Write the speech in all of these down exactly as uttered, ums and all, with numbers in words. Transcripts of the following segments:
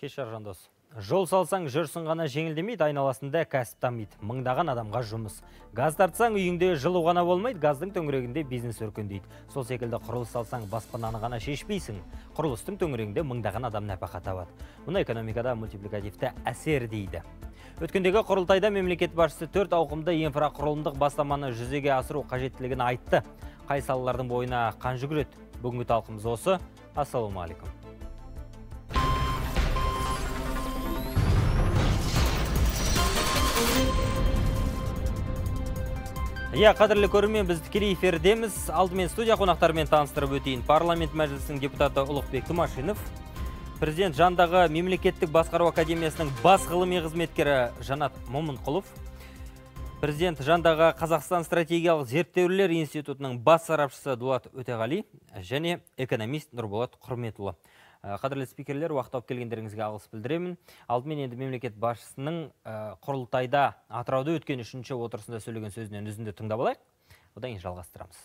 Кешір жандос. Жол салсаң жүрсің ғана жеңілдемейді, айналасында кәсіп дамиды. Мыңдаған адамға жұмыс. Газ тартсаң үйіңде жылу ғана болмайды, газдың төңірегінде бизнес өркендейді. Сол секілді құрылыс салсаң баспананы ғана шешпейсің. Құрылыстың төңірегінде мыңдаған адам нәпақа табады. Мұны экономикада мультипликативті әсер дейді. Өткендегі құрылтайда мемлекет басшысы төрт ауқымды инфрақұрылымдық бастаманы жүзеге асыру қажеттілігін айтты. Қай салалардың бойына қан жүгіреді? Бүгінгі талқымыз осы. Ассалаумағалейкум. Иә, қадірлі көрермен, біз тікелей эфирдеміз. Алдымен студия қонақтарымен таныстырып өтейін. Парламент мәжілісінің депутаты Ұлықбек Тумашинов, президент жанындағы мемлекеттік басқару академиясының бас ғылыми қызметкері Жанат Момынқұлов, президент жанындағы Қазақстан стратегиялық зерттеулер институтының бас сарапшысы Дулат Өтеғали және экономист Нұрболат Құрметұлы. Қадірлі спикерлер, уақыт тауып келгендеріңізге алғыс білдіремін. Алдымен енді мемлекет басшысының құрылтайда Атырауда өткен үшінші отырысында сөйлеген сөзінен үзінді тыңдап алайық. Одан кейін жалғастырамыз.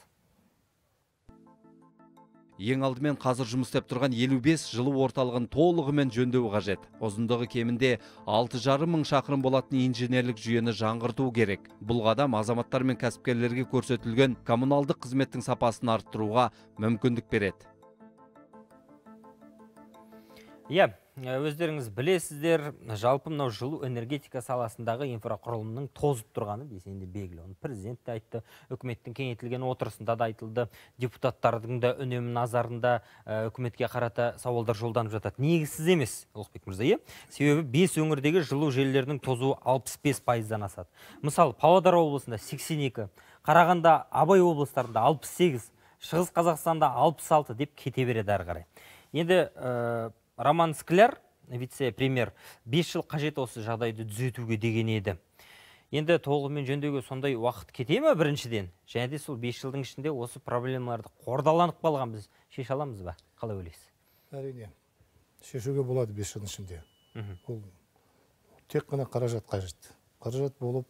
Ең алдымен қазір жұмыс істеп тұрған елу бес жылу орталығын толығымен жөндеу қажет. Ұзындығы кемінде алты жарым мың шақырым болатын инженерлік жүйені жаңғырту керек. Бұл қадам азаматтар мен кәсіпкерлерге көрсетілген коммуналдық қызметтің сапасын арттыруға мүмкіндік береді. Иә, өздеріңіз білесіздер, жалпы мынау жылу энергетика саласындағы инфрақұрылымның тозып тұрғаны десең де белгілі. Оны президент те айтты, үкіметтің кеңейтілген отырысында да айтылды, депутаттардың да үнемі назарында үкіметке қарата сауалдар жолданып жатады. Негізсіз емес, Ұлықбек мырза, себебі бес өңірдегі жылу желілерінің тозуы алпыс бес пайыздан асады. Мысалы, Павлодар облысында сексен екі, Қарағанда, Абай облыстарында алпыс сегіз, Шығыс Қазақстанда алпыс алты деп кете береді әрі қарай. Енді Роман Скляр, вице-премьер, бес жыл қажет осы жағдайды түзетуге деген еді. Енді толығымен жөндеуге сондай уақыт кете ме біріншіден? Және де сол бес жылдың ішінде осы проблемаларды қордаланып қалған біз шеше аламыз ба? Қалай ойлайсыз? Әрине, шешуге болады бес жылдың ішінде. Ол тек қана қаражат қажет. Қаражат болып,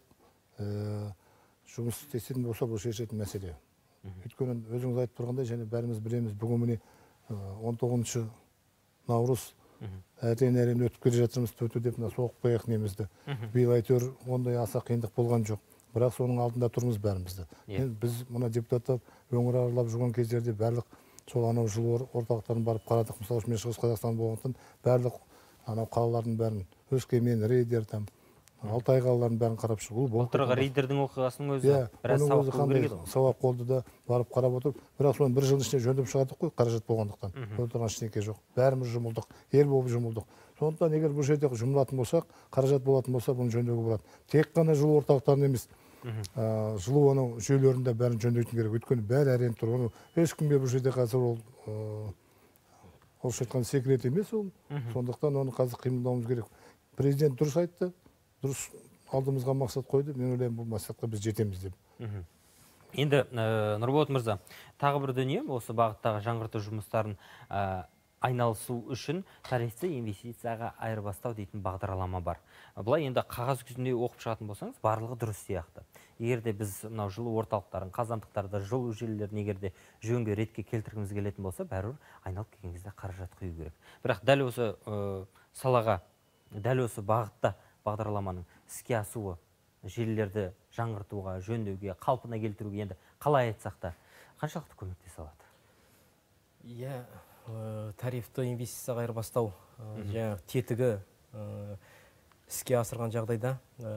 жұмыс істесетін болса, бұл шешетін мәселе. Өйткені өзіңіз айтып тұрғандай, және бәріміз білеміз, бүгін міне он тоғызыншы наурыз әрен-әрен өтіп келе жатырмыз, төту деп соғып қояқ немізді. Биыл әйтеуір ондай аса қиындық болған жоқ. Бірақ соның алдында тұрмыз бәрімізді. Біз мына депутаттар өңір аралап жүрген кездерде барлық сол анау жылу орталықтарын барып қарадық. Мысалы үшін мен Шығыс Қазақстан болғандықтан барлық анау қалалардың бәрін, Өскемен, Рейдер, Алтай қалаларын бәрін қарап шығу. Былтырғы Рейдердің оқиғасының өзі біраз сауап қылу керек еді. Сауап қолды да барып қарап отырып, бірақ соны бір жыл ішінде жөндеп шығардық қой, қаражат болғандықтан. Отырған ештеңе жоқ. Бәріміз жұмылдық, ел болып жұмылдық. Сондықтан егер бұл жерде жұмылатын болсақ, қаражат болатын болса, бұны жөндеуге болады. Тек қана жылу орталықтарын емес, жылу анау жүйелерінде бәрін жөндейтін керек. Өйткені бәрі әрен тұр. Ешкімге бұл жерде қазір ол ол шайтқан секрет емес ол. Сондықтан оны қазір қимылдауымыз керек. Президент дұрыс айтты. Дұрыс алдымызға мақсат қойды, мен ойлаймын бұл мақсатқа біз жетеміз деп. Енді Нұрболат мырза, тағы бір дүние осы бағыттағы жаңғырту жұмыстарын айналысу үшін тарифті инвестицияға айырбастау дейтін бағдарлама бар. Бұлай енді қағаз жүзінде оқып шығатын болсаңыз, барлығы дұрыс сияқты. Егер де біз мынау жылу орталықтарын, қазандықтарды, жылу желілерін егер де жөнге ретке келтіргіміз келетін болса, бәрібір айналып келген кезде қаражат құю керек. Бірақ дәл осы салаға, дәл осы бағытта бағдарламаның іске асуы, желілерді жаңғыртуға, жөндеуге, қалпына келтіруге енді қалай айтсақ та қаншалықты көмектесе алады? Иә, тарифті инвестицияға айырбастау тетігі іске асырған жағдайда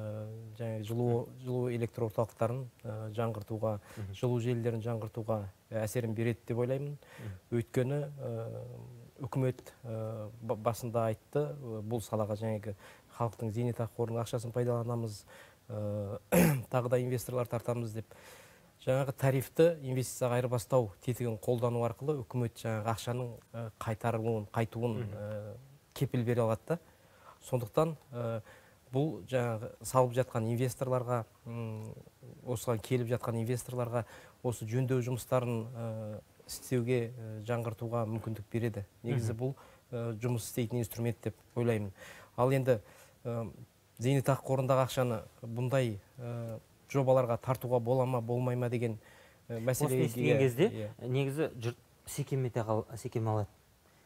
жылу электр орталықтарын жаңғыртуға, жылу желілерін жаңғыртуға әсерін береді деп ойлаймын. Өйткені үкімет басында айтты, бұл салаға жаңағы халықтың зейнетақы қорының ақшасын пайдаланамыз, тағы да инвесторлар тартамыз деп. Жаңағы тарифті инвестицияға айырбастау тетігін қолдану арқылы үкімет жаңағы ақшаның қайтарылуын, қайтуын кепіл бере алады. Сондықтан бұл жаңағы салып жатқан инвесторларға, осыған келіп жатқан инвесторларға осы жөндеу жұмыстарын істеуге, жаңғыртуға мүмкіндік береді. Негізі бұл жұмыс істейтін инструмент деп ойлаймын. Ал енді зейнетақы қорындағы ақшаны бұндай жобаларға тартуға бола ма, болмай ма деген мәселеге естіген кезде негізі жұрт секем алады.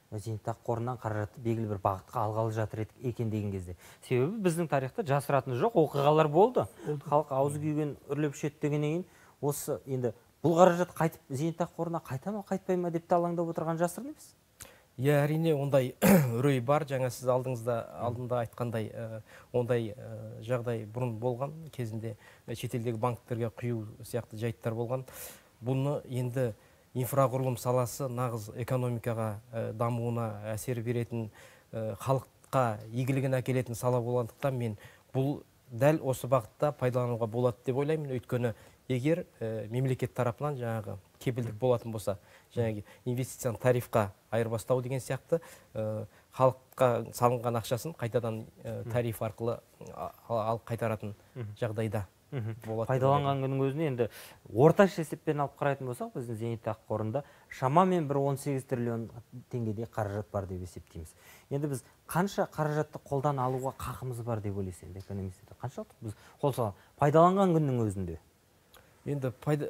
зейнетақы қорынан қаражатты белгілі бір бағытқа алғалы жатыр екен деген кезде. Себебі біздің тарихта жасыратыны жоқ, оқиғалар болды. Халық аузы күйген үрлеп ішеді дегеннен кейін осы енді бұл қаражат қайтып зейнетақы қорына қайта ма, қайтпай ма деп алаңдап отырған жасырын емес. Иә, әрине ондай үрей бар. Жаңа сіз алдыңызда алдында айтқандай ондай жағдай бұрын болған, кезінде шетелдегі банктерге құю сияқты жайттар болған. Бұны енді инфрақұрылым саласы нағыз экономикаға дамуына әсер беретін, халыққа игілігін әкелетін сала болғандықтан мен бұл дәл осы бағытта пайдалануға болады деп ойлаймын. Өйткені егер мемлекет тарапынан жаңағы кепілдік болатын болса, жаңағы инвестицияны тарифқа айырбастау деген сияқты халыққа салынған ақшасын қайтадан тариф арқылы алып қайтаратын жағдайда болады. Пайдаланған күннің өзіне енді орташа есеппен алып қарайтын болсақ, біздің зейнетақы қорында шамамен бір он сегіз триллион теңгедей қаражат бар деп есептейміз. Енді біз қанша қаражатты қолдан алуға қақымыз бар деп ойлайсыз енді экономистер? Қаншалықты біз қол саламыз пайдаланған күннің өзінде? Енді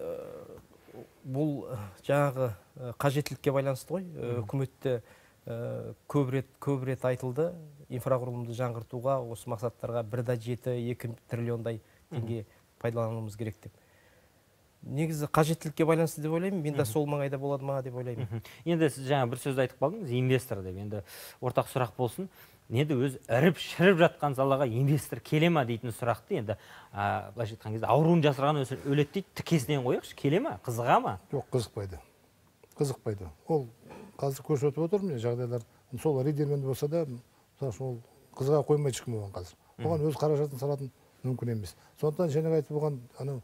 бұл жаңағы қажеттілікке байланысты ғой. Үкіметте көп рет көп рет айтылды, инфрақұрылымды жаңғыртуға осы мақсаттарға бір да жеті екі триллиондай теңге пайдалануымыз керек деп. Негізі қажеттілікке байланысты деп ойлаймын, мен де сол маңайда болады ма деп ойлаймын. Енді сіз жаңа бір сөз айтып қалдыңыз, инвестор деп. Енді ортақ сұрақ болсын. Енді өз іріп шіріп жатқан салаға инвестор келе ма дейтін сұрақты енді былайша айтқан кезде ауруын жасырған өледі дейді, тікесінен қояқшы, келе ма, қызыға ма? Жоқ, қызықпайды. Қызықпайды. Ол қазір көрсетіп отыр міне жағдайлар. Сол лидермен болса да, ол қызыға қоймай ешкім оған қазір. Оған өз қаражатын салатын мүмкін емес. Сондықтан жаңа айтып оған анау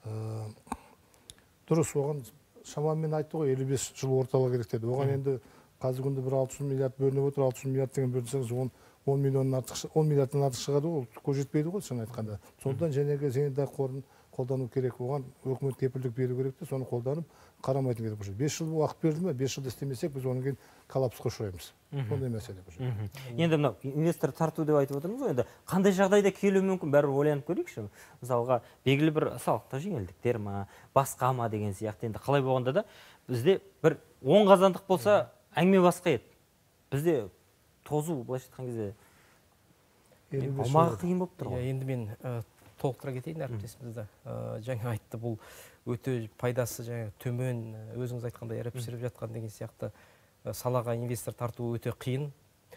дұрыс, оған шамамен айтты ғой, елу бес жыл орталығы керек деді. Оған енді қазір күнде бір алты жүз миллиард бөлініп отыр, алты жүз миллиард деген бөлінсеңіз, он миллионнан артық, он миллиардтан артық шығады, ол көз жетпейді ғой, шын айтқанда. Сондықтан жаңағы зейнетақы қорын қолдану керек, оған өкімет кепілдік беру керек те, соны қолданып қарамайтын керек. бес жыл уақыт берді ме, бес жылда істемесек, біз онан кейін коллапсқа ұшыраймыз. Сондай мәселе бұл. Енді мынау инвестор тарту деп айтып отырмыз ғой, енді қандай жағдайда келуі мүмкін, бәрібір ойланып көрейікші. Мысалға, белгілі бір салықтық жеңілдіктер ма, басқа ма деген сияқты. Енді қалай болғанда да бізде бір он қазандық болса, әңгіме басқа еді. Бізде тозу, былайша айтқан кезде алмағы қиын болып тұр ғой. Енді мен толықтыра кетейін әріптесімізді. Жаңа айтты, бұл өте пайдасы жаңа төмен, өзіңіз айтқандай іріп шіріп жатқан деген сияқты салаға инвестор тарту өте қиын.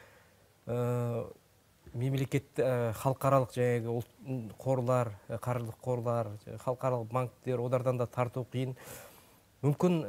Мемлекет халықаралық жаңағы қорлар, қаржылық қорлар, халықаралық банктер, олардан да тарту қиын. Мүмкін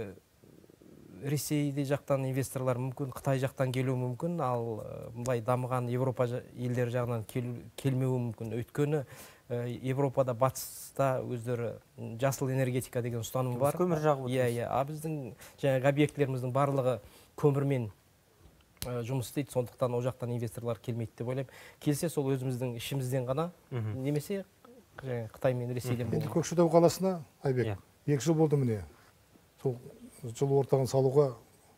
Ресейде жақтан инвесторлар мүмкін, Қытай жақтан келуі мүмкін, ал бұлай дамыған Европа елдері жағынан келмеуі мүмкін. Өйткені Европада батыста өздері жасыл энергетика деген ұстаным бар. Көмір жағып отырмыз. Иә, а біздің жаңағы объектілеріміздің барлығы көмірмен жұмыс істейді, сондықтан ол жақтан инвесторлар келмейді деп ойлаймын. Келсе сол өзіміздің ішімізден ғана, немесе Қытай мен Ресейден болды. Енді Көкшетау қаласына, Айбек, екі жыл болды міне. Сол жыл ортағын салуға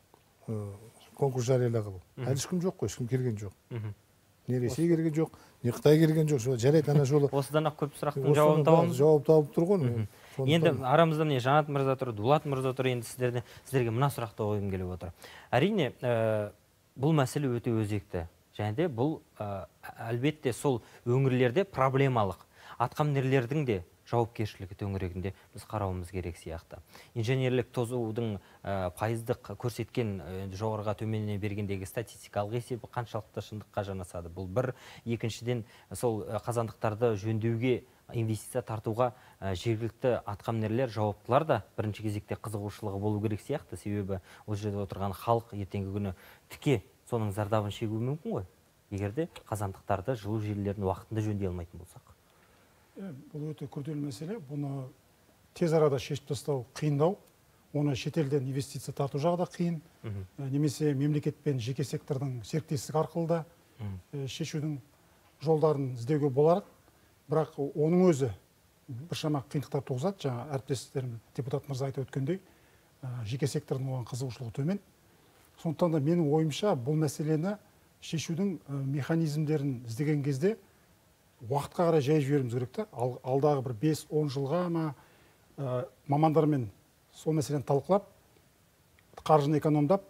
конкурс жариялағалы. Әлі ешкім жоқ қой, ешкім келген жоқ. Не Ресей келген жоқ, не Қытай келген жоқ. Жарайды, ана жолы. Осыдан-ақ көп сұрақтың жауабын табамыз. Жауап тауып тұр ғой. Енді арамызда міне Жанат мырза тұр, Дулат мырза тұр. Енді сіздерде сіздерге мына сұрақты қойғым келіп отыр. Әрине, бұл мәселе өте өзекті. Және де бұл әлбетте сол өңірлерде проблемалық атқамінерлердің де жауапкершілігі төңірегінде біз қарауымыз керек сияқты. Инженерлік тозудың пайыздық көрсеткен жоғарыға төменіне бергендегі статистикалық есебі қаншалықты шындыққа жанасады. Бұл бір. Екіншіден, сол қазандықтарды жөндеуге, инвестиция тартуға жергілікті атқамінерлер, жауаптылар да бірінші кезекте қызығушылығы болу керек сияқты. Себебі ол жерде отырған халық ертеңгі күні тіке соның зардабын шегуі мүмкін ғой, егерде қазандықтарды, жылу желілерін уақытында жөндей алмайтын болсақ. Бұл өте күрделі мәселе. Бұны тез арада шешіп тастау қиындау. Оны шетелден инвестиция тарту жағы да қиын. Немесе мемлекет пен жеке сектордың серіктестік арқылы да шешудің жолдарын іздеуге болар. Бірақ оның өзі біршама қиындықтар туғызады. Жаңа әріптестерім депутат мырза айтып өткендей, жеке сектордың оған қызығушылығы төмен. Сондықтан да менің ойымша бұл мәселені шешудің механизмдерін іздеген кезде уақытқа қарай жай жіберуіміз керек та. Алдағы бір бес он жылға ма мамандармен сол мәселені талқылап, қаржыны экономдап,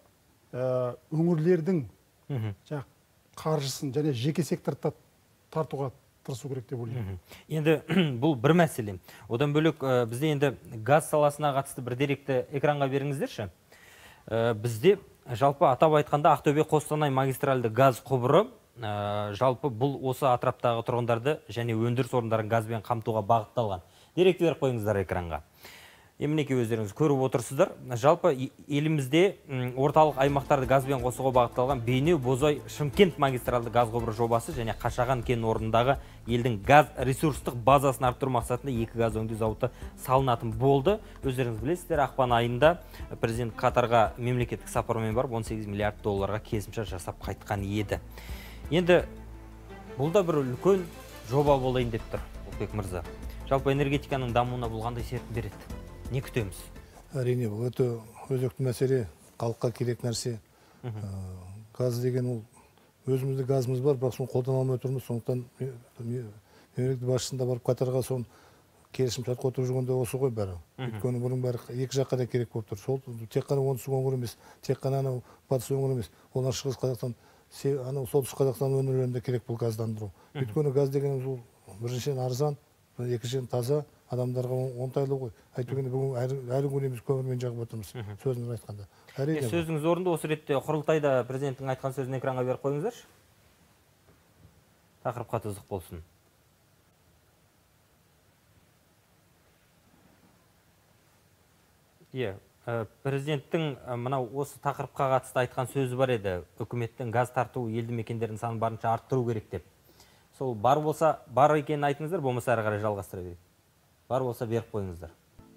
өңірлердің жаңағы қаржысын және жеке секторды тартуға тырысу керек деп ойлаймын. Енді бұл бір мәселе. Одан бөлек бізде енді газ саласына қатысты бір деректі экранға беріңіздерші. Бізде жалпы атап айтқанда Ақтөбе Қостанай магистральды газ құбыры жалпы бұл осы атраптағы тұрғындарды және өндіріс орындарын газбен қамтуға бағытталған. Деректі беріп қойыңыздар экранға. Емінеке өздеріңіз көріп отырсыздар. Жалпы елімізде орталық аймақтарды газбен қосуға бағытталған Бейнеу, Бозой, Шымкент магистралды газ құбыры жобасы және Қашаған кен орнындағы елдің газ ресурстық базасын арттыру мақсатында екі газ өңдеу зауыты салынатын болды. Өздеріңіз білесіздер, ақпан айында президент Катарға мемлекеттік сапармен барып он сегіз миллиард долларға келісімшарт жасап қайтқан еді. Енді бұл да бір үлкен жоба болайын деп тұр, Ұлықбек мырза. Жалпы энергетиканың дамуына бұл қандай серпін береді? Не күтеміз? Әрине, бұл өте өзекті мәселе, халыққа керек нәрсе. Газ деген ол өзімізде газымыз бар, бірақ соны қолдана алмай тұрмыз. Сондықтан мемлекет басшысында барып Катарға соны келісімшартқа отырып жүргенде осы ғой бәрі. Өйткені бұның бәрі екі жаққа да керек болып тұр. Сол тек қана оңтүстік өңір емес, тек қана анау батыс өңір емес, олар шығыс Қазақстан, анау солтүстік Қазақстан өңірлерінде керек бұл газдандыру. Өйткені газ деген ол біріншіден арзан, екіншіден таза, адамдарға оңтайлы ғой. Айтугенде бүгін әлі күніміз көмірмен жағып отырмыз, сөзіңіз айтқанда. Сөзіңіз орынды, осы ретте құрылтайда президенттің айтқан сөзін экранға беріп қойыңыздаршы. Тақырыпқа тұздық болсын. Е, президенттің мынау осы тақырыпқа қатысты айтқан сөзі бар еді. Үкіметтің газ тарту елді мекендердің санын барынша арттыру керек деп. Сол бар болса, бар екенін айтыңыздар, болмаса әрі қарай жалғастыра берейік. Бар болса беріп қойыңыздар.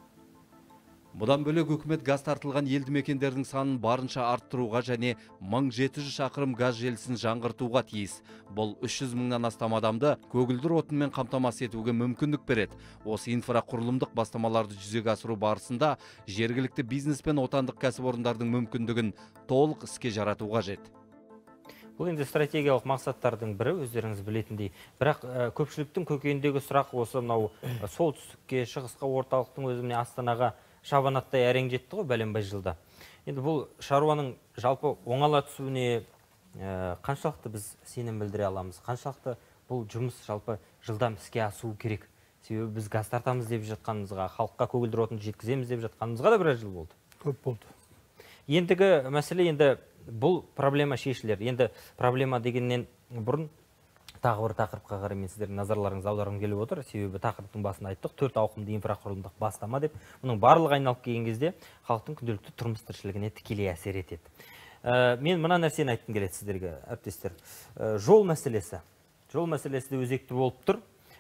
Бұдан бөлек үкімет газ тартылған елді мекендердің санын барынша арттыруға және мың жеті жүз шақырым газ желісін жаңғыртуға тиіс. Бұл үш жүз мыңнан астам адамды көгілдір отынмен қамтамасыз етуге мүмкіндік береді. Осы инфрақұрылымдық бастамаларды жүзеге асыру барысында жергілікті бизнес пен отандық кәсіпорындардың мүмкіндігін толық іске жарату қажет. Бұл енді стратегиялық мақсаттардың бірі, өздеріңіз білетіндей. Бірақ көпшіліктің көкейіндегі сұрақ осы мынау солтүстікке, шығысқа, орталықтың өзіне Астанаға шабанаттай әрең жетті ғой бәленбай жылда. Енді бұл шаруаның жалпы оңала түсуіне қаншалықты біз сенім білдіре аламыз? Қаншалықты бұл жұмыс жалпы жылдам іске асуы керек? Себебі біз газ тартамыз деп жатқанымызға, халыққа көгілдір отынды жеткіземіз деп жатқанымызға да біраз жыл болды. Көп болды. Ендігі мәселе енді бұл проблема шешілер. Енді проблема дегеннен бұрын тағы бір тақырыпқа қарай мен сіздердің назарларыңызды аударғым келіп отыр. Себебі тақырыптың басында айттық, төрт ауқымды инфрақұрылымдық бастама деп. Мұның барлығы айналып келген кезде халықтың күнделікті тұрмыс тіршілігіне тікелей әсер етеді. Мен мына нәрсені айтқым келеді сіздерге, әріптестер. Жол мәселесі. Жол мәселесі де өзекті болып тұр.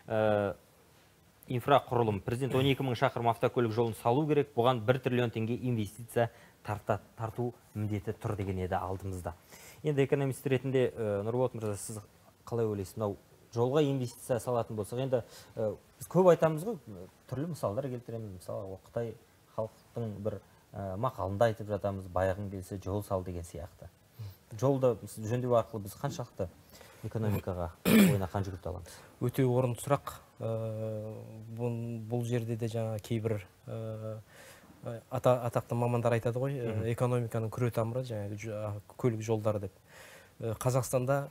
Инфрақұрылым. Президент он екі мың шақырым автокөлік жолын салу керек. Бұған бір триллион теңге инвестиция тарту міндеті тұр деген еді алдымызда. Енді экономист ретінде Нұрболат мырза, сіз қалай ойлайсыз? Мынау жолға инвестиция салатын болсақ, енді біз көп айтамыз ғой, түрлі мысалдар келтіреміз. Мысалы, Қытай халықтың бір мақалында айтып жатамыз, байығың келсе жол сал деген сияқты. Жолды жөндеу арқылы біз қаншалықты экономикаға ойына қан жүгірте аламыз? Өте орынды сұрақ. Бұл жерде де жаңа кейбір атақты мамандар айтады ғой, экономиканың күре тамыры жаңағы көлік жолдары деп. Қазақстанда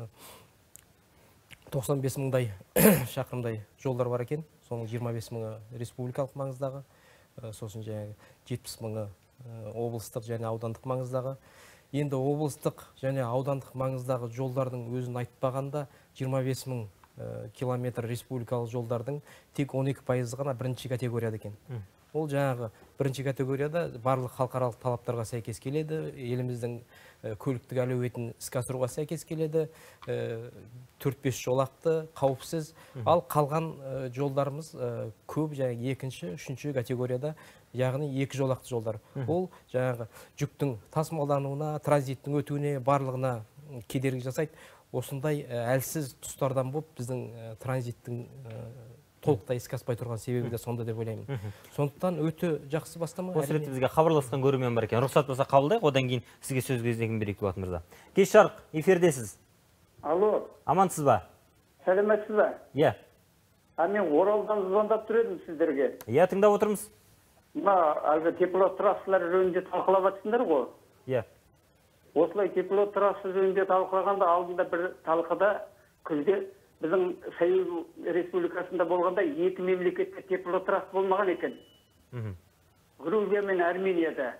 тоқсан бес мыңдай шақырымдай жолдар бар екен. Соның жиырма бес мыңы республикалық маңыздағы, сосын жаңағы жетпіс мыңы облыстық және аудандық маңыздағы. Енді облыстық және аудандық маңыздағы жолдардың өзін айтпағанда жиырма бес мың километр республикалық жолдардың тек он екі пайызы ғана бірінші категорияда екен. Ол жаңағы бірінші категорияда барлық халықаралық талаптарға сәйкес келеді, еліміздің көліктік әлеуетін іске асыруға сәйкес келеді, төрт бес жолақты, қауіпсіз. Ал қалған жолдарымыз көп жаңағы екінші, үшінші категорияда, яғни екі жолақты жолдар. Ол жаңағы жүктің тасымалдануына, транзиттің өтуіне, барлығына кедергі жасайды. Осындай әлсіз тұстардан болып біздің транзиттің толықтай іске аспай тұрған себебі де сонда деп ойлаймын. Сондықтан өте жақсы бастама. Осы ретте бізге хабарласқан көрермен бар екен. Рұқсат болса қабылдайық, одан кейін сізге сөз кезегін берейік Болат мырза. Кеш жарық, эфирдесіз. Алло. Амансыз ба? Сәлеметсіз ба? Иә. А мен Оралдан звондап тұр едім сіздерге. Иә, тыңдап отырмыз. Мына әлгі теплотрассалар жөнінде талқылап жатсыңдар ғой. Иә. осылай тепло трасса жөнінде талқылағанда алдында бір талқыда күзде біздің Союз Республикасында болғанда екі мемлекетте тепло трасса болмаған екен. Грузия мен Арменияда.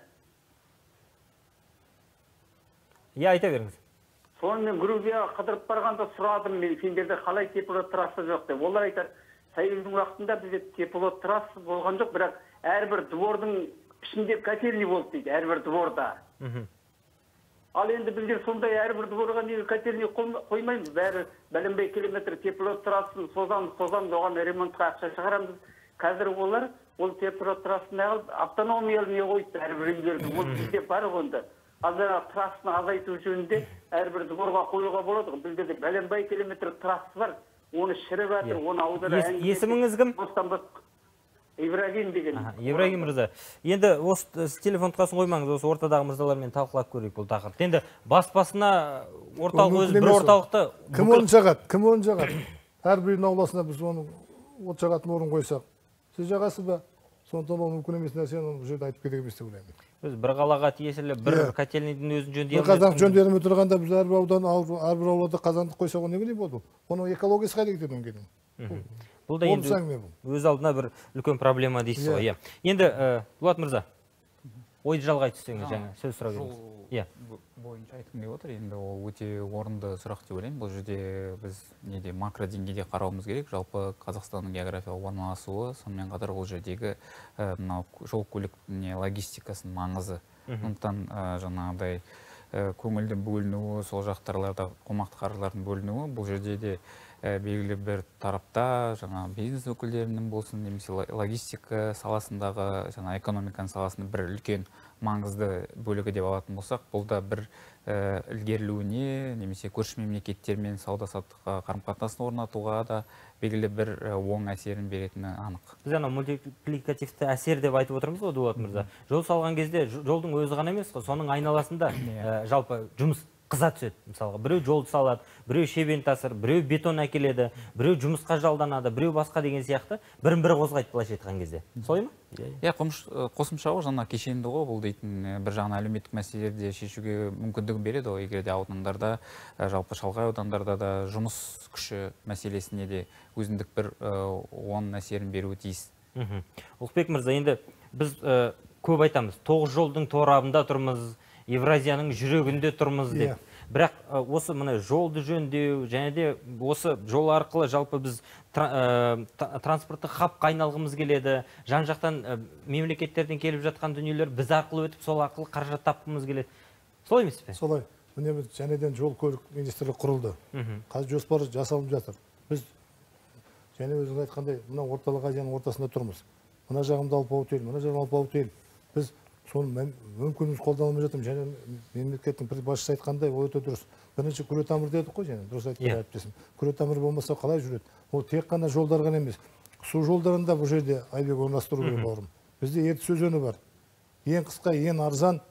Иә, айта беріңіз. Сонымен Грузияға қыдырып барғанда сұрадым мен, сендерде қалай тепло трасса жоқ деп. Олар айтады, Союздың уақытында бізде тепло трасса болған жоқ, бірақ әрбір двордың ішінде котельный болды дейді, әрбір дворда. Ал енді біздер сондай әрбір дворға неге котельный қоймаймыз, бәрі бәленбай километр тепло трассын созамыз, созамыз, оған ремонтқа ақша шығарамыз. Қазір олар ол тепло трассыны алып автономиялы не қойды әрбір үйлерді, ол бізде бар онда. Ал трассыны азайту жөнінде әрбір дворға қоюға болады. Бізде де бәленбай километр трасса бар. Оны шіріп жатыр, оны аудара. Есіміңіз кім? Ибрагим деген. Ибрагим мырза. Енді осы телефон тұтқасын қоймаңыз, осы ортадағы мырзалармен талқылап көрейік бұл тақырыпты. Енді баспасына орталық өзі бір орталықты кім оны жағады? Кім оны жағады? Әрбір үйдің ауласына біз оны от жағатын орын қойсақ, сіз жағасыз ба? Сондықтан ол мүмкін емес нәрсені бұл жерде айтып керек емес деп ойлаймын. Біз бір қалаға тиесілі бір котельныйдың өзін жөндей алмаймыз. Қазандық жөндерімен тұрғанда біз әрбір аудан, әрбір аулада қазандық қойсақ, оны не болды? Оның экологиясы қайда кетеді оның кейін? Бұл да енді өз алдына бір үлкен проблема дейсіз ғой. Енді Дулат мырза, ойды жалғай түссеңіз жаңа сөз сұрап едіңіз. Бойынша айтқым келіп отыр, енді ол өте орынды сұрақ деп ойлаймын. Бұл жерде біз неде макро деңгейде қарауымыз керек. Жалпы Қазақстанның географиялық орналасуы, сонымен қатар ол жердегі мынау жол көлік логистикасының маңызы. Сондықтан жаңағыдай көңілдің бөлінуі, сол жақтарларда қомақты қаржылардың бөлінуі, бұл жерде де белгілі бір тарапта жаңа бизнес өкілдерінің болсын, немесе логистика саласындағы, жаңа экономиканың саласында бір үлкен маңызды бөлігі деп алатын болсақ, бұл да бір ілгерілеуіне, немесе көрші мемлекеттермен сауда-саттыққа қарым-қатынасын орнатуға да белгілі бір оң әсерін беретіні анық. Біз ана мультипликативті әсер деп айтып отырмыз ғой, Дулат мырза. Жол салған кезде жолдың өзі ғана емес, соның айналасында жалпы жұмыс қыза түседі. Мысалға, біреу жол салады, біреу шебен тасыр, біреу бетон әкеледі, біреу жұмысқа жалданады, біреу басқа деген сияқты бірін бірі қозғайды былайша айтқан кезде. Солай ма? Иә, қосымша ғой, жаңа кешенді ғой, бұл дейтін бір жағынан әлеуметтік мәселелерді шешуге мүмкіндігін береді ғой, егер де аудандарда, жалпы шалғай аудандарда да жұмыс күші мәселесіне де өзіндік бір оң әсерін беруі тиіс. Ұлықбек мырза, енді біз көп айтамыз, тоғыз жолдың торабында тұрмыз, Евразияның жүрегінде тұрмыз деп. Бірақ осы мына жолды жөндеу, және де осы жол арқылы жалпы біз транспорттық хабқа айналғымыз келеді. Жан жақтан мемлекеттерден келіп жатқан дүниелер біз арқылы өтіп, сол арқылы қаражат тапқымыз келеді. Солай емес пе? Солай. Міне біз жәнеден жол көлік министрлігі құрылды. Қазір жоспар жасалып жатыр. Біз және өзіңіз айтқандай, мына орталық Азияның ортасында тұрмыз. Мына жағымда алпауыт ел, мына жағым алпауыт ел. Біз соны мүмкініміз қолданылмай жатырмыз. Және мемлекеттің басшысы айтқандай, ол өте дұрыс. Бірінші күре тамыр дедік қой, және дұрыс айтқан әріптесім. Күре тамыр болмаса қалай жүреді? Ол тек қана жолдар ғана емес. Су жолдарында бұл жерде Айбек орналастыру керек бауырым. Бізде Ертіс өзені бар. Ең қысқа, ең арзан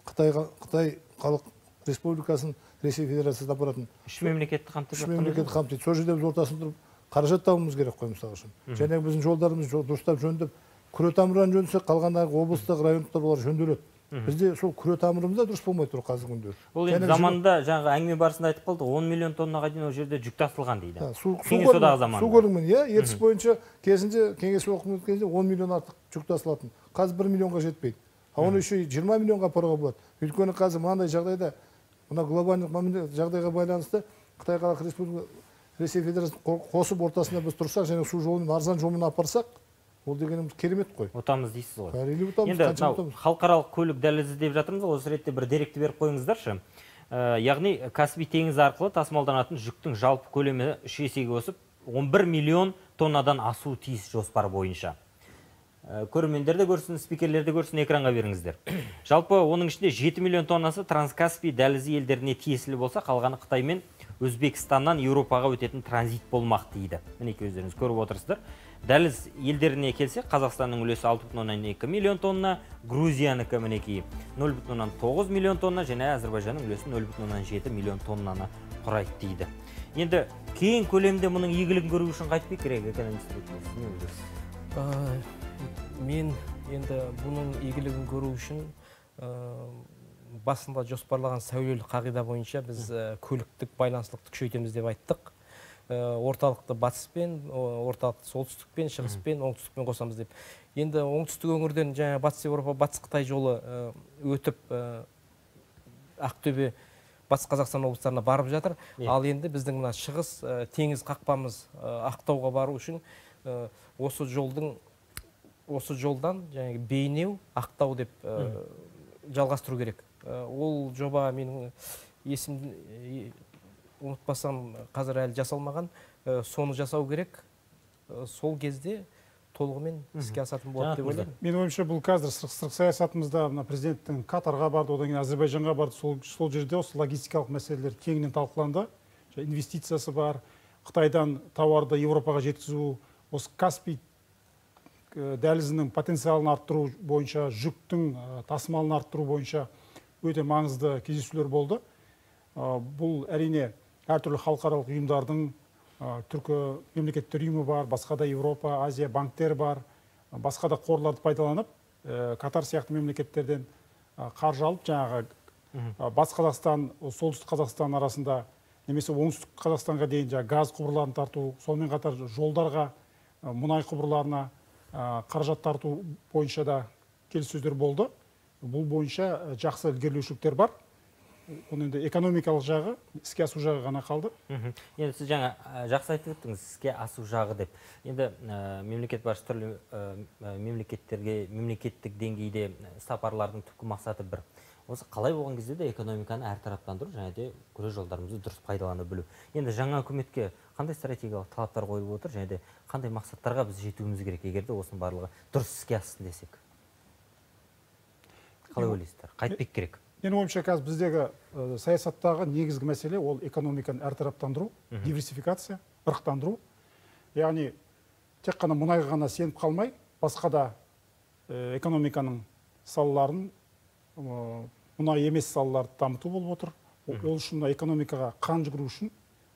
Қытай халық республикасын Ресей Федерациясына апаратын. Үш мемлекетті қамтиды. Үш мемлекетті қамтиды. Сол жерде біз ортасында тұрып қаражат табуымыз керек қой, мысалы үшін. Және біздің жолдарымыз дұрыстап жөндеп, күре тамырын жөндесе, қалғандағы облыстық райондықтар олар жөнделеді. Бізде сол күре тамырымыз да дұрыс болмай тұр қазіргі күнде. Ол енді заманда жаңағы әңгіме барысында айтып қалды, он миллион тоннаға дейін ол жерде жүк тасылған дейді. Кеңес одағы заманында. Су көлігімен, иә, Ертіс бойынша кезінде кеңес өкіметі кезінде он миллион артық жүк тасылатын. Қазір бір миллионға жетпейді. А оны еще жиырма миллионға апаруға болады. Өйткені қазір мынандай жағдайда, мына глобальдық жағдайға байланысты Қытай Халық Республикасы Ресей Федерациясын қосып ортасында біз тұрсақ, және су жолымен, арзан жолмен апарсақ, ол дегеніміз керемет қой. Отамыз дейсіз ғой. Әрине отамыз, енді қанша отамыз. Халықаралық көлік дәлізі деп жатырмыз, осы ретте бір деректі беріп қойыңыздаршы. Яғни Каспий теңізі арқылы тасымалданатын жүктің жалпы көлемі үш есеге өсіп, он бір миллион тоннадан асу тиіс жоспар бойынша. Көрермендер де көрсін, спикерлер де көрсін, экранға беріңіздер. Жалпы оның ішінде жеті миллион тоннасы Транскаспий дәлізі елдеріне тиесілі болса, қалғаны Қытай мен Өзбекстаннан Еуропаға өтетін транзит болмақ дейді. Мінекей өздеріңіз көріп отырсыздар. Дәліз елдеріне келсе, Қазақстанның үлесі алты бүтін оннан екі миллион тонна, Грузиянікі мінекей нөл бүтін оннан тоғыз миллион тонна, және Әзірбайжанның үлесі нөл бүтін оннан жеті миллион тоннаны құрайды дейді. Енді кең көлемде мұның игілігін көру үшін қайтпек керек, экономистер Мен енді бұның игілігін көру үшін басында жоспарлаған сәулелі қағида бойынша біз көліктік байланыстылықты күшейтеміз деп айттық. Орталықты батыспен, орталықты солтүстікпен, шығыспен, оңтүстікпен қосамыз деп. Енді оңтүстік өңірден жаңа батыс Еуропа, батыс Қытай жолы өтіп Ақтөбе, Батыс Қазақстан облыстарына барып жатыр. Ал енді біздің мына шығыс теңіз қақпамыз Ақтауға бару үшін осы жолдың осы жолдан жаңағы Бейнеу, Ақтау деп жалғастыру керек. Ол жоба менің есім ұмытпасам, қазір әлі жасалмаған, соны жасау керек. Сол кезде толығымен іске асатын болады деп ойлаймын. Мен ойымша бұл қазір сыртқы саясатымызда президенттің Катарға барды, одан кейін Әзербайжанға барды. Сол жерде осы логистикалық мәселелер кеңінен талқыланды. Инвестициясы бар, Қытайдан тауарды Еуропаға жеткізу, осы Каспий дәлізінің потенциалын арттыру бойынша, жүктің тасымалын арттыру бойынша өте маңызды кездесулер болды. Бұл әрине әртүрлі халықаралық ұйымдардың, түркі мемлекеттер ұйымы бар, басқа да Еуропа, Азия банктер бар, басқа да қорларды пайдаланып, Катар сияқты мемлекеттерден қаржы алып, жаңағы Батыс Қазақстан, Солтүстік Қазақстан арасында немесе Оңтүстік Қазақстанға дейін газ құбырларын тарту, сонымен қатар жолдарға, мұнай құбырларына қаражат тарту бойынша да келіссөздер болды. Бұл бойынша жақсы ілгерілеушіліктер бар. Оның енді экономикалық жағы, іске асу жағы ғана қалды. Енді сіз жаңа жақсы айтып өттіңіз, іске асу жағы деп. Енді мемлекет басшысы түрлі мемлекеттерге, мемлекеттік деңгейде сапарлардың түпкі мақсаты бір. Осы қалай болған кезде де экономиканы әртараптандыру, және де күре жолдарымызды дұрыс пайдалана білу. Енді жаңа үкіметке қандай стратегиялық талаптар қойылып отыр, және де қандай мақсаттарға біз жетуіміз керек, егер де осының барлығы дұрыс іске ассын десек? Қалай ойлайсыздар? Қайтпек керек? Менің ойымша қазір біздегі саясаттағы негізгі мәселе ол экономиканы әртараптандыру, диверсификация, ырықтандыру. Яғни тек қана мұнайға ғана сеніп қалмай, басқа да экономиканың салаларын, мұнай емес салаларды дамыту болып отыр. Ол үшін экономикаға қан жүгіру үшін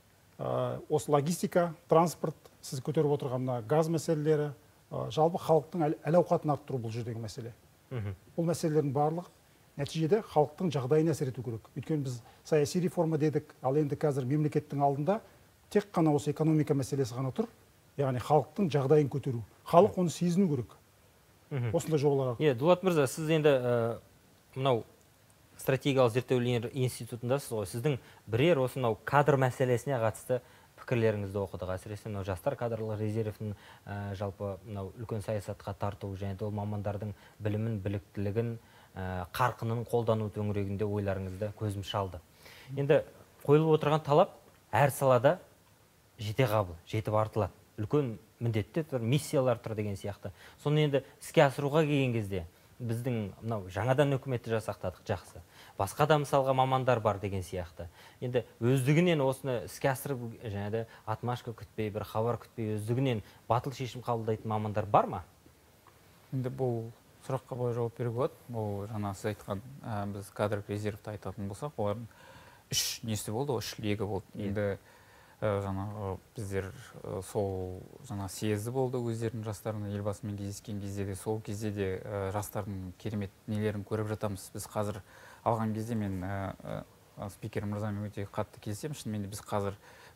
осы логистика, транспорт, сіз көтеріп отырған газ мәселелері, жалпы халықтың әл-ауқатын арттыру бұл жердегі мәселе. Бұл мәселелердің барлығы нәтижеде халықтың жағдайына әсер ету керек. Өйткені біз саяси реформа дедік, ал енді қазір мемлекеттің алдында тек қана осы экономика мәселесі ғана тұр. Яғни халықтың жағдайын көтеру. Халық оны сезіну керек. Осындай жобаларға. Е, Дулат мырза, сіз енді мынау стратегиялық зерттеулер институтындасыз ғой. Сіздің бірер осы мынау кадр мәселесіне қатысты пікірлеріңізді оқыдық. Әсіресе мынау жастар кадрлық резервін жалпы мынау үлкен саясатқа тарту, және де ол мамандардың білімін, біліктілігін, қарқынын қолдану төңірегінде ойларыңызды көзім шалды. Енді қойылып отырған талап әр салада жете қабыл, жетіп артылады. Үлкен міндеттер тұр, миссиялар тұр деген сияқты. Соны енді іске асыруға келген кезде біздің мынау жаңадан үкіметті жасақтадық, жақсы. Басқа да мысалға мамандар бар деген сияқты. Енді өздігінен осыны іске асырып, және де атмашка күтпей, бір хабар күтпей, өздігінен батыл шешім қабылдайтын мамандар бар ма? Енді бұл сұраққа былай жауап беруге болады. Бұл жаңа сіз айтқан, біз кадрлық резервті айтатын болсақ, олардың үш несі болды, үш легі болды. Енді жаңағы біздер сол жаңа съезді болды, өздерінің жастарына елбасымен кездескен кезде де, сол кезде де жастардың керемет нелерін көріп жатамыз. Біз қазір алған кезде мен спикер мырзамен өте қатты келісемін. Шынымен де біз қазір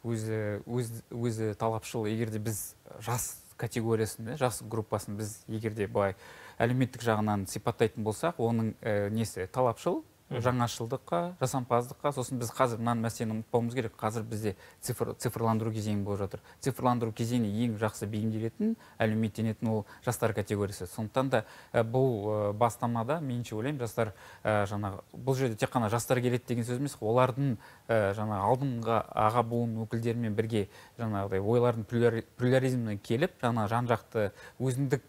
өзі талапшыл, егерде біз жас категориясын, жас группасын біз егерде былай әлеуметтік жағынан сипаттайтын болсақ, оның несі талапшыл, жаңашылдыққа, жасампаздыққа, сосын біз қазір мынаны мәселені ұмытпауымыз керек. Қазір бізде цифрландыру кезеңі болып жатыр. Цифрландыру кезеңі ең жақсы бейімделетін, әлеуметтенетін ол жастар категориясы. Сондықтан да бұл бастамада меніңше ойлаймын, жастар жаңағы бұл жерде тек қана жастар келеді деген сөз емес, олардың жаңа алдыңғы аға буын өкілдерімен бірге жаңағыдай ойлардың плюрализміне келіп, жаңа жан-жақты өзіндік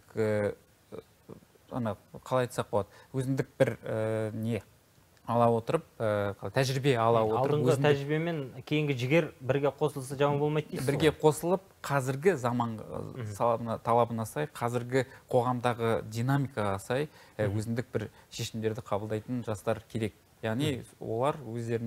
қалай айтсақ болады, өзіндік бір не ала отырып, тәжірибе ала отырып, алдыңғы тәжірибемен кейінгі жігер бірге қосылса жаман болмайды дейсіз ғой? Бірге қосылып, қазіргі заман талабына сай, қазіргі қоғамдағы динамикаға сай өзіндік бір шешімдерді қабылдайтын жастар керек. Яғни олар өздерінің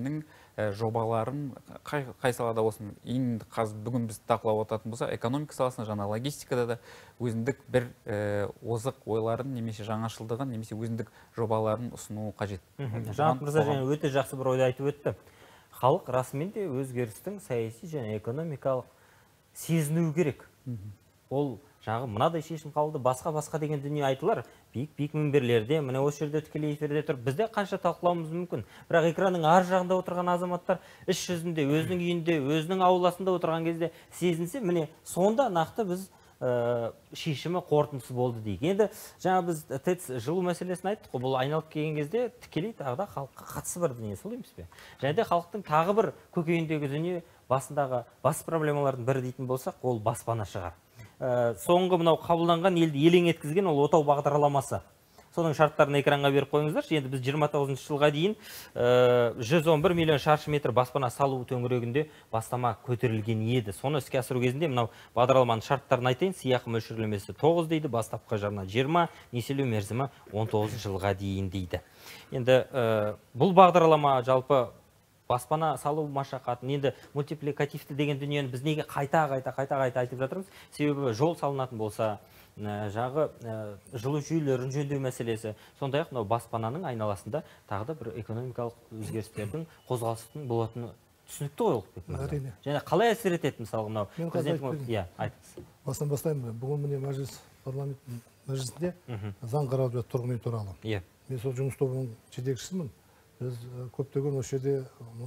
жобаларын қай, қай салада болсын, енді қазір бүгін біз талқылап отыратын болса, экономика саласында, жаңа логистикада да өзіндік бір озық ойларын, немесе жаңашылдығын, немесе өзіндік жобаларын ұсыну қажет. Жанат мырза және өте жақсы бір ойды айтып өтті. Халық расымен де өзгерістің саяси және экономикалық сезінуі керек. Ол жағы мынадай шешім қалды, басқа-басқа деген дүние айтылар. Биік-биік мінберлерде, міне осы жерде тікелей эфирде тұрып, бізде қанша талқылауымыз мүмкін. Бірақ экранның ар жағында отырған азаматтар іс жүзінде, өзінің үйінде, өзінің ауласында отырған кезде сезінсе, міне сонда нақты біз шешімі қорытындысы болды дейік. Енді жаңа біз ТЭЦ жылу мәселесін айттық қой, бұл айналып келген кезде тікелей тағы да халыққа қатысы бар дүние, сол емес пе? Және де халықтың тағы бір көкейіндегі дүние басындағы бас проблемалардың бірі дейтін болсақ, ол баспана шығар. Соңғы мынау қабылданған елді елең еткізген ол отау бағдарламасы. Соның шарттарын экранға беріп қойыңыздар. Енді біз жиырма тоғызыншы жылға дейін жүз он бір миллион шаршы метр баспана салу төңірегінде бастама көтерілген еді. Соны іске асыру кезінде мынау бағдарламаның шарттарын айтайын. Сыйақы мөлшерлемесі тоғыз дейді, бастапқы жарна жиырма, несиелеу мерзімі он тоғыз жылға дейін дейді. Енді бұл бағдарлама жалпы баспана салу машақатын, енді мультипликативті деген дүниені біз неге қайта-қайта қайта-қайта айтып жатырмыз? Себебі жол салынатын болса, жағы жылу жүйелерін жөндеу мәселесі, сондай-ақ мынау баспананың айналасында тағы да бір экономикалық өзгерістердің қозғалыстың болатыны түсінікті ғой Ұлықбек. Және қалай әсер етеді мысалы мынау? Мен қазір айтып басынан бастаймын. Бүгін міне мәжіліс парламент мәжілісінде заң қаралып жатыр тұрғын үй туралы. Мен сол жұмыс тобының жетекшісімін. Біз көптеген осы жерде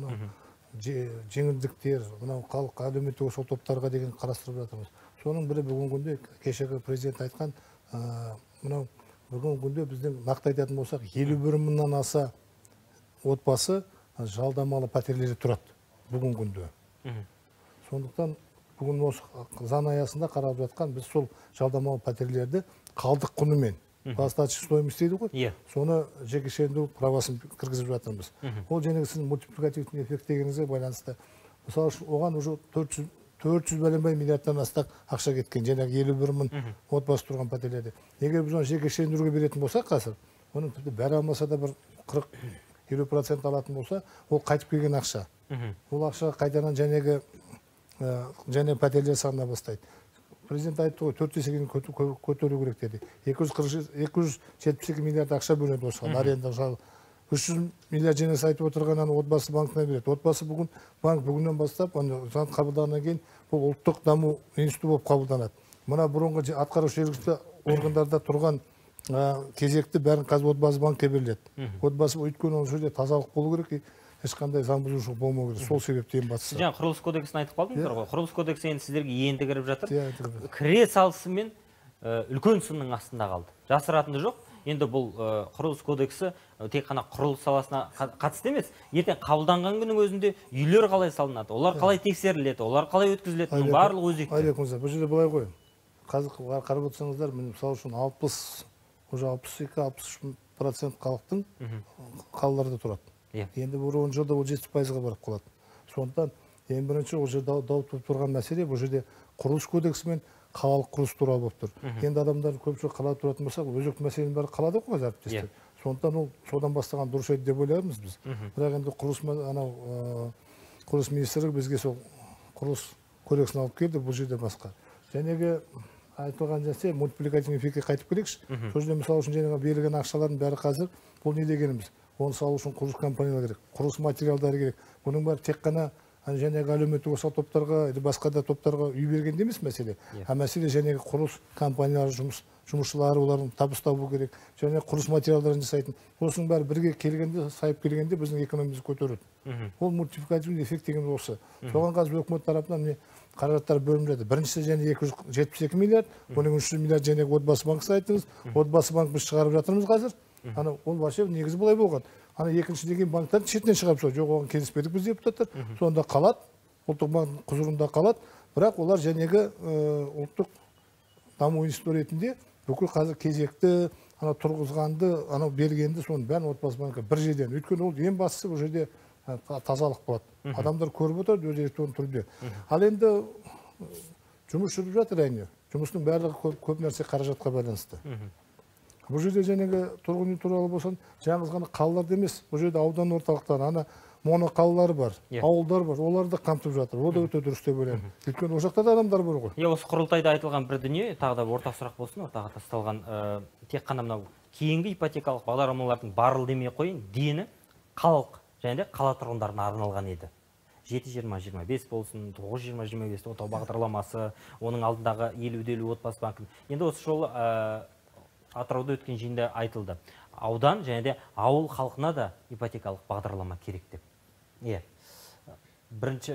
жеңілдіктер, мынау халық әлеуметтік осал топтарға деген қарастырып жатырмыз. Соның бірі бүгінгі күнде кешегі президент айтқан, мынау бүгінгі күнде біздің нақты айтатын болсақ, елу бір мыңнан аса отбасы жалдамалы пәтерлерде тұрады бүгінгі күнде. Сондықтан бүгін осы заң аясында қаралып жатқан біз сол жалдамалы пәтерлерді қалдық құнымен остаточный стоимость дейді ғой, соны жекешелендіру правасын кіргізіп жатырмыз. Ол және сіздің мультипликативті эффект дегеніңізге байланысты. Мысалы үшін оған уже төрт жүз бәленбай миллиардтан астық ақша кеткен, жаңағы елу бір мың отбасы тұрған пәтерлерде. Егер біз оны жекешелендіруге беретін болсақ қазір, оның тіпті бәрі алмаса да бір қырық елу процент алатын болса, ол қайтып келген ақша. Ол ақша қайтадан жәнегі және пәтерлер салына бастайды. Президент айтты ғой, төрт есеге көтеру керек деді. екі жүз жетпіс екі миллиард ақша бөлінеді осыған, аренда жағы. үш жүз миллиард женесі айтып отырған отбасы банкіне береді. Отбасы бүгін, банк бүгіннен бастап, заң қабылданғаннан кейін бұл ұлттық даму институты болып қабылданады. Мына бұрынғы атқарушы жергілікті органдарда тұрған кезекті бәрін қазір отбасы банкке беріледі. Отбасы өйткені ол жерде тазалық болу керек, ешқандай заң бұзушылық болмау керек. Сол себепті ең бастысы. Жаңа құрылыс кодексін айтып қалдыңыздар ғой. Құрылыс кодексі енді сіздерге енді кіріп жатыр. Кіре салысымен үлкен сынның астында қалды. Жасыратыны жоқ. Енді бұл құрылыс кодексі тек қана құрылыс саласына қатысты емес, ертең қабылданған күннің өзінде үйлер қалай салынады, олар қалай тексеріледі, олар қалай өткізіледі, барлығы өзекті. Айлекмыздар, бұл жерде былай ғой. Қазір қарап отырсаңыздар, мысалы үшін алпыс, уже алпыс екі алпыс үш процент халықтың қалаларда тұрады. Енді бір он жылда ол жетпіс пайызға барып қалады. Сондықтан ең бірінші ол жерде дау туып тұрған мәселе, бұл жерде құрылыс кодексі мен қалалық құрылыс туралы болып тұр. Енді адамдар көпшілік қалада тұратын болса, өзекті мәселенің бәрі қалада ғой әріптестер. Сондықтан ол содан бастаған дұрыс еді деп ойлаймыз біз. Бірақ енді құрылыс анау құрылыс министрлігі бізге сол құрылыс кодексін алып келді, бұл жерде басқа. Жәнегі айтылған нәрсе мультипликативті эффектке қайтып келейікші. Сол жерде мысалы үшін жаңағы берілген ақшалардың бәрі қазір бұл не дегеніміз? Оны салу үшін құрылыс компаниялары керек, құрылыс материалдары керек. Бұның бәрі тек қана жәнегі әлеуметтік осал топтарға, басқа да топтарға үй бергенде емес мәселе. А мәселе жәнегі құрылыс компаниялары, жұмыс жұмысшылары, олардың табыс табу керек, және құрылыс материалдарын жасайтын. Осының бәрі бірге келгенде, сайып келгенде біздің экономикамызды көтереді. Ол мультипликативті эффект деген осы. Соған қазір үкімет тарапынан не қаражаттар бөлініп жатыр. Біріншісі және екі жүз жетпіс екі миллиард, оның үш жүз миллиард және отбасы банкі айтыңыз. Отбасы банк біз шығарып жатырмыз қазір. Ана ол вообще негізі былай болған. Ана екінші деген банктарды шетінен шығарып сол. Жоқ, оған келіспедік біз депутаттар. Сонда қалады, ұлттық банк құзырында қалады. Бірақ олар жәнегі ұлттық даму институты ретінде бүкіл қазір кезекті, ана тұрғызғанды, ана бергенді соның бәрін отбасы банкі бір жерден. Өйткені ол ең бастысы бұл жерде тазалық болады. Адамдар көріп отыр, өз электронды түрде. Ал енді жұмыс жүріп жатыр әне. Жұмыстың барлығы көп нәрсе қаражатқа байланысты. Бұл жерде жәнегі тұрғын үй туралы болсын, жаңыз ғана қалаларда емес, бұл жерде аудан орталықтары, ана моноқалалар бар, Иә. ауылдар бар, оларды қамтып жатыр. Ол да өте дұрыс деп ойлаймын. Өйткені ол жақта да адамдар бар ғой. Иә, осы құрылтайда айтылған бір дүние, тағы да ортақ сұрақ болсын, ортаға тасталған, ә, тек қана мынау кейінгі ипотекалық бағдарламалардың барлы демей қойын, дені халық және де қала тұрғындарына арналған еді. жеті жиырма жиырма бес болсын, тоғыз жиырма жиырма бес отау бағдарламасы, оның алдындағы елу елу отбасы банкі. Енді осы жолы ә, Атырауда өткен жиында айтылды. Аудан және де ауыл халқына да ипотекалық бағдарлама керек деп. Иә. Бірінші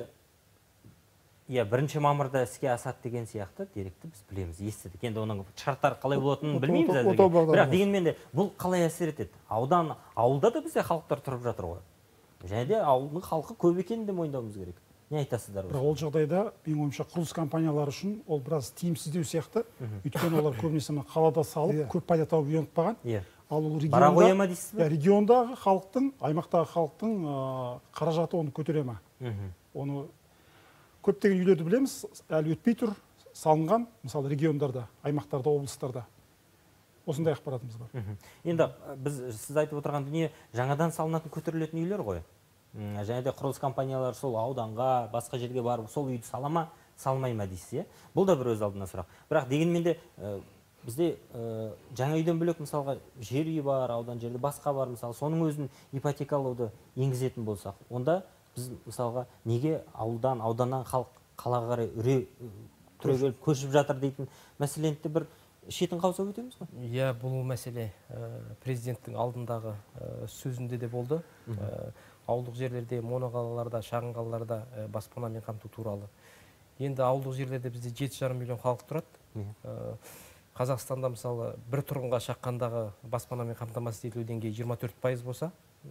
Иә, бірінші мамырда іске асады деген сияқты деректі біз білеміз, естідік. Енді оның шарттары қалай болатынын білмейміз әзірге. Бірақ дегенмен де бұл қалай әсер етеді? Аудан, ауылда да бізде халықтар тұрып жатыр ғой. Және де ауылдың халқы көп екенін де мойындауымыз керек. Не айтасыздар? Бірақ ол жағдайда менің ойымша құрылыс компаниялары үшін ол біраз тиімсіздеу сияқты. Өйткені олар көбінесе қалада салып, көп пайда тауып үйреніп қалған. Ал ол регионда, региондағы халықтың, аймақтағы халықтың қаражаты оны көтере ма? Оны көптеген үйлерді білеміз, әлі өтпей тұр, салынған, мысалы региондарда, аймақтарда, облыстарда. Осындай ақпаратымыз бар. Енді біз сіз айтып отырған дүние жаңадан салынатын көтерілетін үйлер ғой. Және де құрылыс компаниялар сол ауданға, басқа жерге барып, сол үйді салама, салмай ма дейсіз, бұл да бір өз алдына сұрақ. Бірақ дегенмен де бізде жаңа үйден бөлек мысалға жер үй бар, аудан жерде басқа бар, мысалы соның өзін ипотекалауды енгізетін болсақ, онда біз мысалға неге ауылдан, ауданнан халық қалаға қарай үре түрегеліп көшіп жатыр дейтін мәселені бір шетін қаузап өтеміз ғой? Иә, бұл мәселе президенттің алдындағы сөзінде де болды. Ауылдық жерлерде, моноқалаларда, шағын қалаларда баспанамен қамту туралы. Енді ауылдық жерлерде бізде жеті жарым миллион халық тұрады. Қазақстанда мысалы бір тұрғынға шаққандағы баспанамен қамтамасыз етілу деңгейі жиырма төрт пайыз болса,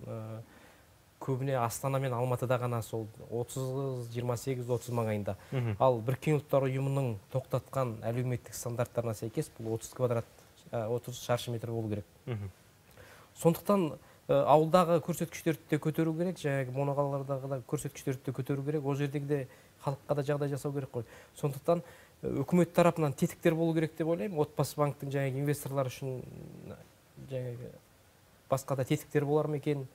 көбіне Астана мен Алматыда ғана сол отыз, жиырма сегіз, отыз маңайында. Ал Біріккен ұлттар ұйымының тоқтатқан әлеуметтік стандарттарына сәйкес бұл отыз квадрат, отыз шаршы метр болу керек. Сондықтан ауылдағы көрсеткіштерді де көтеру керек, жаңағы моноқалалардағы да көрсеткіштерді де көтеру керек, ол жердегі де халыққа да жағдай жасау керек қой. Сондықтан үкімет тарапынан тетіктер болу керек деп ойлаймын. Отбасы банктың жаңағы инвесторлар үшін жаңағы басқа да тетіктер болар ма екен?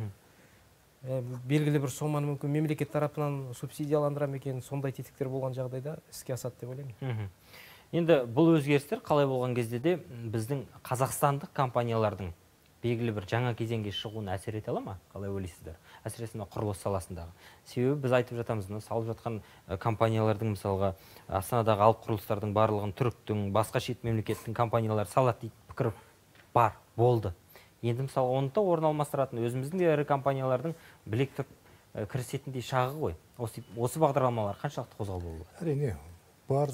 Белгілі бір соманы мүмкін мемлекет тарапынан субсидияландыра ма екен? Сондай тетіктер болған жағдайда іске асады деп ойлаймын. Енді бұл өзгерістер қалай болған кезде де біздің қазақстандық компаниялардың белгілі бір жаңа кезеңге шығуына әсер ете ала ма? Қалай ойлайсыздар? Әсіресе құрылыс саласындағы. Себебі біз айтып жатамыз, салып жатқан компаниялардың мысалға Астанадағы алып құрылыстардың барлығын түріктің, басқа шет мемлекеттің компаниялары салады дейді пікір бар, болды. Енді мысалы оны да орын алмастыратын өзіміздің ірі компаниялардың білек тұрып кірісетіндей шағы ғой. Осы бағдарламалар қаншалықты қозғау болды? Әрине, бар.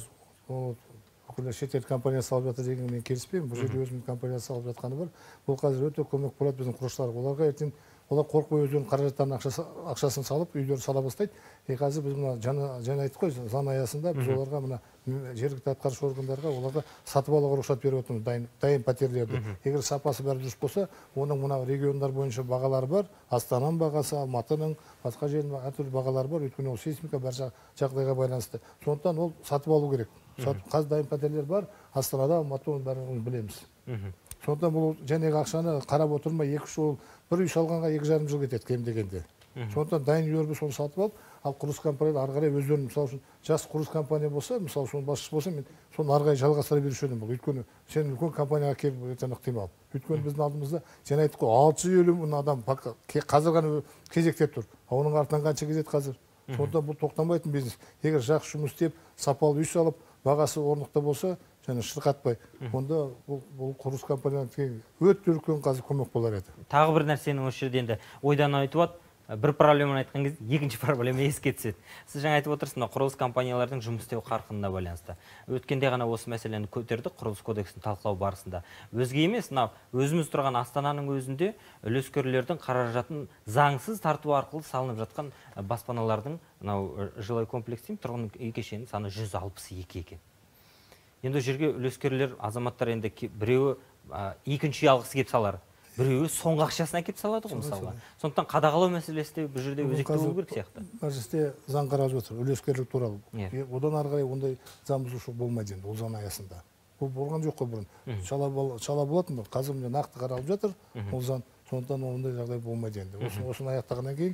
Бүкіл шетел компания салып жатыр деген мен келіспеймін. Бұл жерде өзіміздің компания салып жатқаны бар. Бұл қазір өте көмек болады біздің құрылысшыларға. Оларға ертең олар қорқпай өздерінің қаражаттарының ақшасын салып, үйлерін сала бастайды. И қазір біз мына жаңа айттық қой, заң аясында біз оларға мына жергілікті атқарушы органдарға оларға сатып алуға рұқсат беріп отырмыз, дайын дайын пәтерлерді. Егер сапасы бәрі дұрыс болса, оның мына региондар бойынша бағалары бар, Астананың бағасы, Алматының, басқа жердің әртүрлі бағалары бар. Өйткені ол сейсмика бар жағдайға байланысты. Сондықтан ол сатып алу керек. Қазір дайын пәтерлер бар, Астанада, Алматыда бәрін білеміз. Сондықтан бұл жәнегі ақшаны қарап отырмай, екі үш жыл, бір үй салғанға екі жарым жыл кетеді кем дегенде. Сондықтан дайын үйлерді соны сатып алып, ал құрылыс компаниялар ары қарай өздерінің, мысалы үшін жас құрылыс компания болса, мысалы соның басшысы болса, мен соны ары қарай жалғастыра беруші едім бұл. Өйткені сен үлкен компанияға келіп өте ықтимал. Өйткені біздің алдымызда жаңа айттық қой, алты жүз елу мың адам қазір ғана кезектеп тұр. Оның артынан қанша кезеді қазір? Сондықтан бұл тоқтамайтын бизнес. Егер жақсы жұмыс істеп, сапалы үй салып, бағасы орнықты болса, және шырқатпай, онда бұл құрылыс компанияларына өте үлкен қазір көмек болар еді. Тағы бір нәрсенің осы жерде енді ойдан айтып, бір проблеманы айтқан кезде екінші проблема еске түседі. Сіз жаңа айтып отырсыз, құрылыс компаниялардың жұмыс істеу қарқынына байланысты. Өткенде ғана осы мәселені көтердік құрылыс кодексін талқылау барысында. Өзге емес, өзіміз тұрған Астананың өзінде үлескерлердің қаражатын заңсыз тарту арқылы салынып жатқан баспаналардың жилой комплекстен тұрғын үй кешенінің саны жүз алпыс екі екен. Енді жерге үлескерлер, азаматтар енді біреуі екінші үй алғысы келіп салар, біреуі соңғы ақшасын әкеп салады ғой мысалға. Сондықтан қадағалау мәселесі де бұл жерде өзекті болу керек сияқты. Мәжілісте заң қаралып жатыр, үлескерлік туралы. Одан ары қарай ондай заң бұзушылық болмайды енді, ол заң аясында. Бұл болған жоқ қой бұрын. Шала болатын, қазір нақты қаралып жатыр ол заң. Сондықтан ондай жағдай болмайды енді. Осыны аяқтағаннан кейін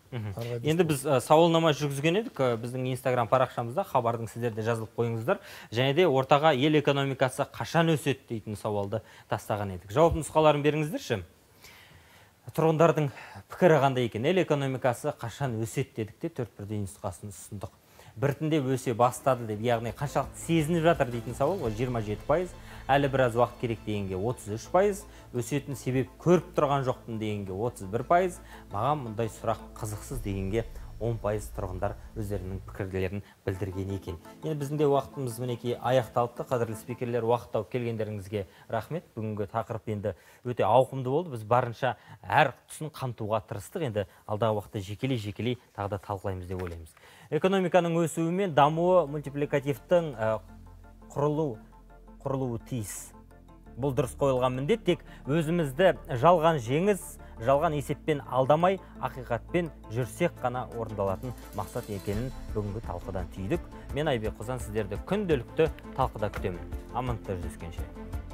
Енді біз сауалнама жүргізген едік біздің Инстаграм парақшамызда, хабардың сіздерде жазылып қойыңыздар. Және де ортаға ел экономикасы қашан өседі дейтін сауалды тастаған едік. Жауап нұсқаларын беріңіздерші. Тұрғындардың пікірі қандай екен? Ел экономикасы қашан өседі дедік те төрт бірдей нұсқасын ұсындық. Біртіндеп өсе бастады деп, яғни қаншалықты сезініп жатыр дейтін сауал ғой, жиырма жеті пайыз. Әлі біраз уақыт керек дегенге отыз үш пайыз, өсетін себеп көріп тұрған жоқпын дегенге отыз бір пайыз, маған мұндай сұрақ қызықсыз дегенге он пайыз тұрғындар өздерінің пікірлерін білдірген екен. Енді біздің де уақытымыз мінекей аяқталды. Қадірлі спикерлер, уақыт тауып келгендеріңізге рахмет. Бүгінгі тақырып енді өте ауқымды болды. Біз барынша әр тұсын қамтуға тырыстық. Енді алдағы уақытта жекелей-жекелей тағы да талқылаймыз деп ойлаймыз. Экономиканың өсуі мен дамуы мультипликативтің құрылу құрылуы тиіс. Бұл дұрыс қойылған міндет, тек өзімізді жалған жеңіс, жалған есеппен алдамай, ақиқатпен жүрсек қана орындалатын мақсат екенін бүгінгі талқыдан түйдік. Мен Айбек Қозан, сіздерді күнделікті талқыда күтемін. Амандықта жүздескенше.